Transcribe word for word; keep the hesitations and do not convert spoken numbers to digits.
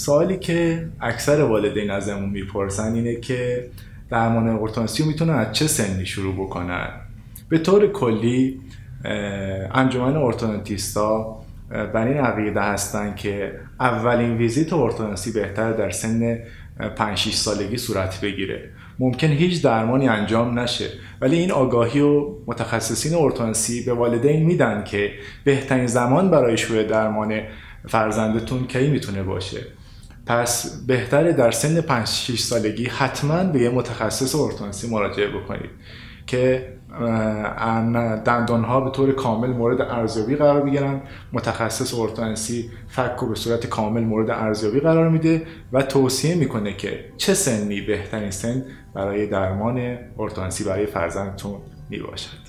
سوالی که اکثر والدین ازمون میپرسن اینه که درمان ارتودنسی رو میتونن از چه سنی شروع بکنن؟ به طور کلی انجمن ارتودنتیستا بر این عقیده هستن که اولین ویزیت ارتودنسی بهتر در سن پنج شش سالگی صورت بگیره. ممکن هیچ درمانی انجام نشه، ولی این آگاهی و متخصصین ارتودنسی به والدین میدن که بهترین زمان برای شروع درمان فرزندتون کی میتونه باشه. پس بهتره در سن پنج شش سالگی حتما به یه متخصص ارتودنسی مراجعه بکنید که دندانها به طور کامل مورد ارزیابی قرار بگیرن. متخصص ارتودنسی فک رو به صورت کامل مورد ارزیابی قرار میده و توصیه میکنه که چه سنی بهترین سن برای درمان ارتودنسی برای فرزندتون می باشد.